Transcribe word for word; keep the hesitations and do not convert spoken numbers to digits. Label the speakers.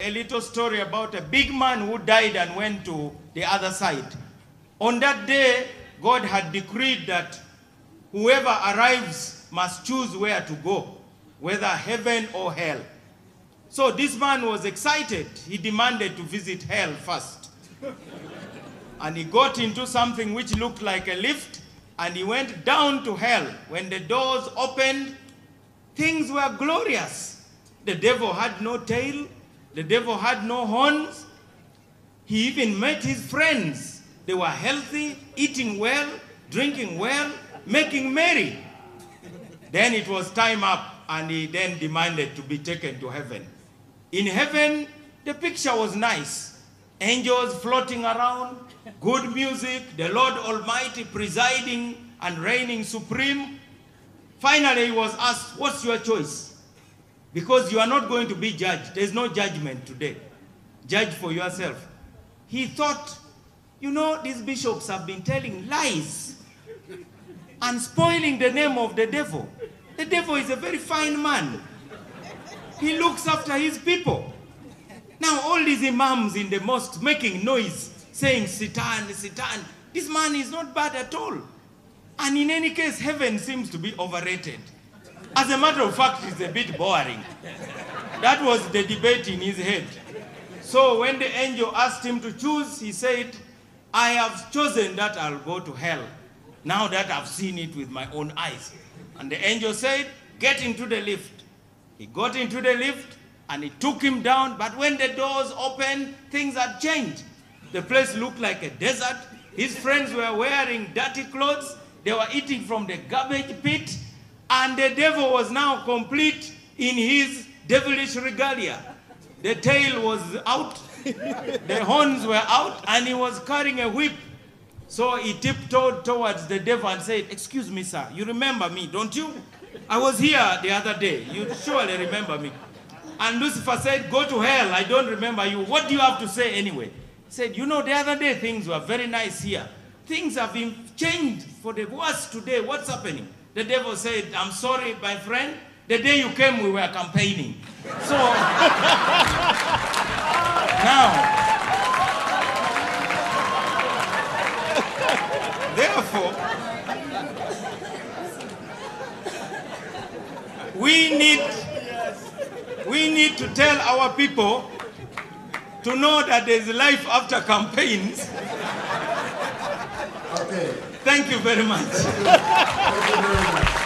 Speaker 1: a little story about a big man who died and went to the other side. On that day, God had decreed that whoever arrives must choose where to go, whether heaven or hell. So this man was excited. He demanded to visit hell first. And he got into something which looked like a lift, and he went down to hell. When the doors opened, things were glorious. The devil had no tail. The devil had no horns. He even met his friends. They were healthy, eating well, drinking well, making merry. Then it was time up, and he then demanded to be taken to heaven. In heaven, the picture was nice. Angels floating around, good music, the Lord Almighty presiding and reigning supreme. Finally, he was asked, what's your choice? Because you are not going to be judged. There's no judgment today. Judge for yourself. He thought, you know, these bishops have been telling lies and spoiling the name of the devil. The devil is a very fine man. He looks after his people. Now all these imams in the mosques making noise, saying Satan, Satan. This man is not bad at all. And in any case, heaven seems to be overrated. As a matter of fact, it's a bit boring. That was the debate in his head. So when the angel asked him to choose, he said, I have chosen that I'll go to hell, now that I've seen it with my own eyes. And the angel said, get into the lift. He got into the lift, and it took him down, but when the doors opened, things had changed. The place looked like a desert. His friends were wearing dirty clothes. They were eating from the garbage pit, and the devil was now complete in his devilish regalia. The tail was out, the horns were out, and he was carrying a whip. So he tiptoed towards the devil and said, excuse me, sir, you remember me, don't you? I was here the other day. You surely remember me. And Lucifer said, go to hell, I don't remember you. What do you have to say anyway? He said, you know, the other day things were very nice here. Things have been changed for the worse today. What's happening? The devil said, I'm sorry, my friend. The day you came, we were campaigning. So, now, therefore, we need, we need to tell our people to know that there's life after campaigns.
Speaker 2: Okay.
Speaker 1: Thank you very much.
Speaker 2: Thank you very much.